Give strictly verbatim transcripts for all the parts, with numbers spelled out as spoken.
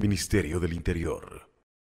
Ministerio del Interior.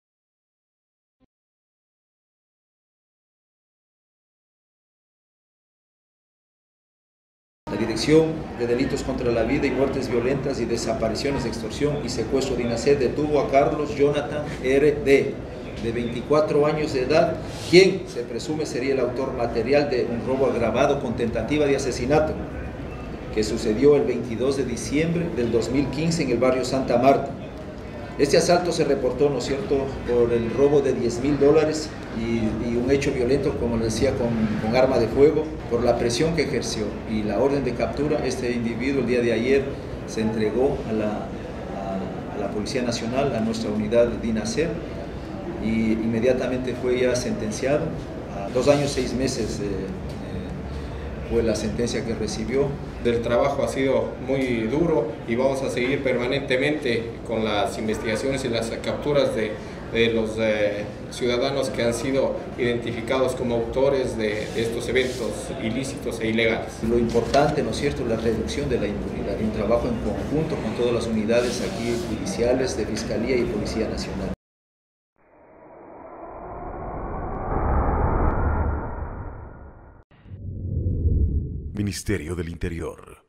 La Dirección de Delitos contra la Vida y Muertes Violentas y Desapariciones, Extorsión y Secuestro de INASER detuvo a Carlos Jonathan R D, de veinticuatro años de edad, quien se presume sería el autor material de un robo agravado con tentativa de asesinato que sucedió el veintidós de diciembre del dos mil quince en el barrio Santa Marta. Este asalto se reportó, ¿no es cierto?, por el robo de diez mil dólares y, y un hecho violento, como les decía, con, con arma de fuego, por la presión que ejerció y la orden de captura. Este individuo el día de ayer se entregó a la, a, a la Policía Nacional, a nuestra unidad de INASER, y inmediatamente fue ya sentenciado a dos años, seis meses. Eh, fue la sentencia que recibió. El trabajo ha sido muy duro y vamos a seguir permanentemente con las investigaciones y las capturas de, de los eh, ciudadanos que han sido identificados como autores de, de estos eventos ilícitos e ilegales. Lo importante, ¿no es cierto?, la reducción de la impunidad, un trabajo en conjunto con todas las unidades aquí judiciales de Fiscalía y Policía Nacional. Ministerio del Interior.